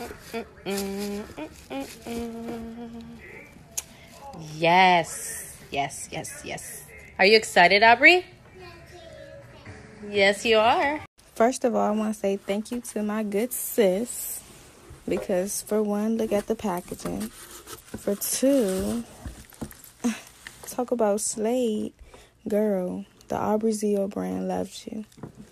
Yes, yes, yes, yes. Are you excited, Aubrey? Yes, you are. First of all, I want to say thank you to my good sis. Because for one, look at the packaging. For two, talk about Slade. Girl, the Aubrey Zio brand loves you.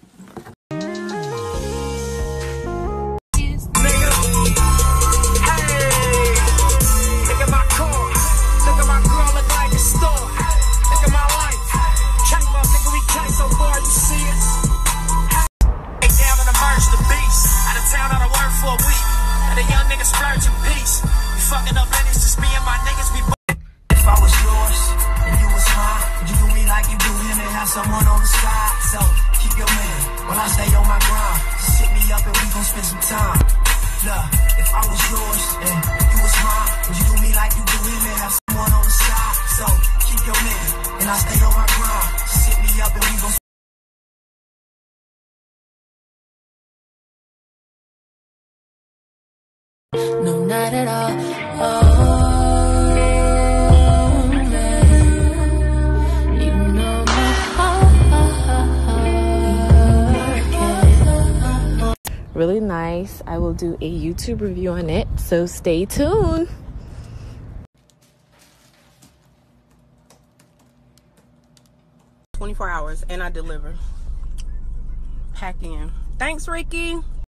Someone on the side, so keep your man. When I stay on my grind, just hit me up and we gon' spend some time. Look, if I was yours and you was mine, would you do me like you do him and have someone on the side? So keep your man. And I stay on my grind, just hit me up and we gon' No, not at all. Oh. Really nice. I will do a YouTube review on it, so stay tuned. $24 and I deliver. Pack in. Thanks, Ricky.